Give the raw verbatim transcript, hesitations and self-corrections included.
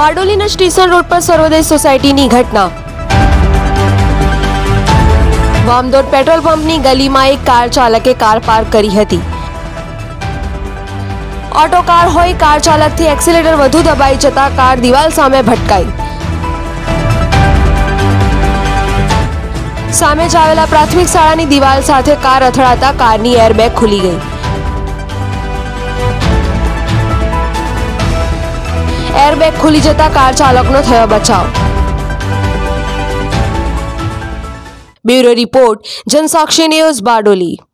બારડોલીના station road પર સર્વોદય સોસાયટીની ઘટના। વામદોડ પેટ્રોલ પંપની ગલીમાં એક કાર ચાલકે કાર પાર્ક કરી હતી। ઓટો કાર હોય કાર ચાલકથી એક્સિલેટર વધુ દબાઈ જતા કાર દિવાલ સામે ભટકાઈ। સામે જ આવેલા પ્રાથમિક શાળાની દિવાલ સાથે કાર અથડાતા કારની એરબેગ ખુલી ગઈ। एरबैग खुली जता कार चालकनो थयो बचाव। Bureau report, Jansakshi news, Bardoli.